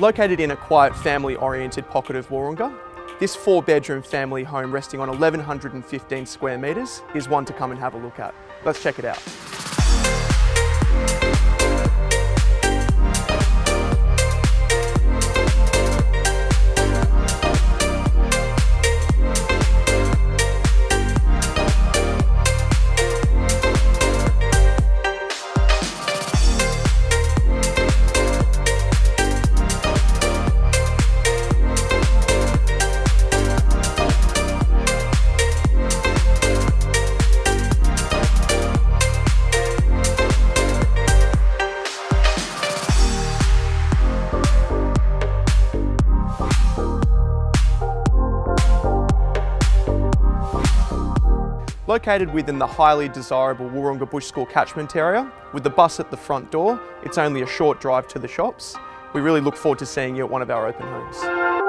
Located in a quiet, family-oriented pocket of Wahroonga, this 4-bedroom family home resting on 1,115 square metres is one to come and have a look at. Let's check it out. Located within the highly desirable Wahroonga Bush School catchment area, with the bus at the front door, it's only a short drive to the shops. We really look forward to seeing you at one of our open homes.